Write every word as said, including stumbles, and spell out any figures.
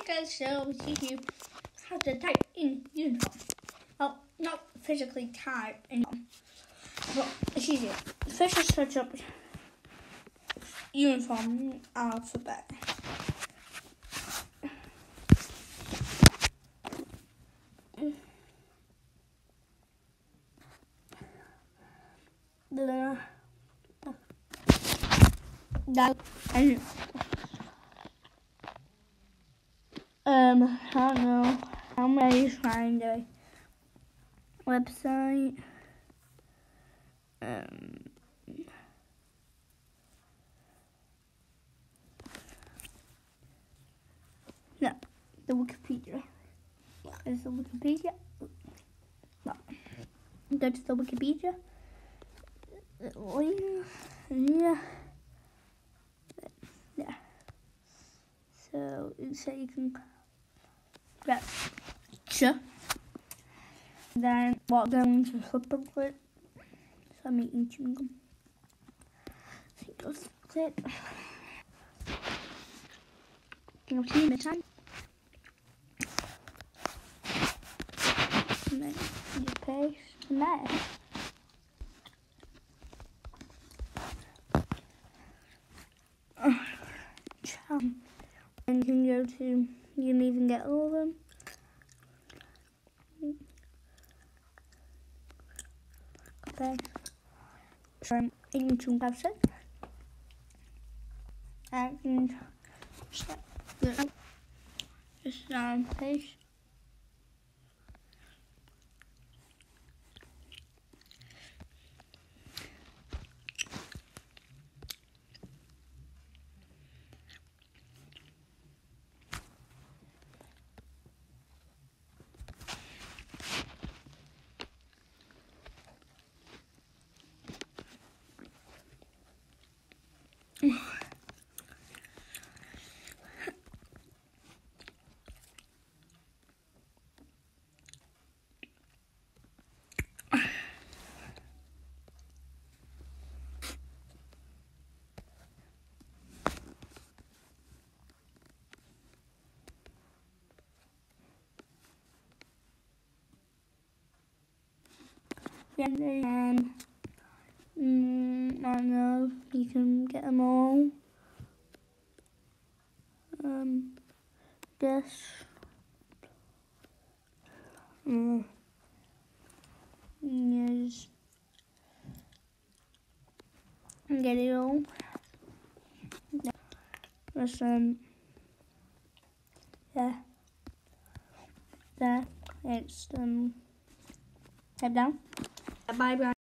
going to teach you how to type in uniform. Well, not physically type in uniform, but it's easier. First, just search up uniform alphabet. The that and um I don't know how many find a website. Um no, the Wikipedia. Is the Wikipedia? No. Go to the Wikipedia. Yeah. Yeah. So, so you can grab sure. Then what going to flip and click. So I'm eating chewing gum. So you go click. You'll see this time. And then you paste and there. And you can go to, you can even get all of them. Okay. So I'm eating two website. And just um, paste. And then, mm, I don't know, you can get them all. Um, guess. Mm, yes. And get it all. Just, um, yeah. There. It's, um, head down. Bye bye.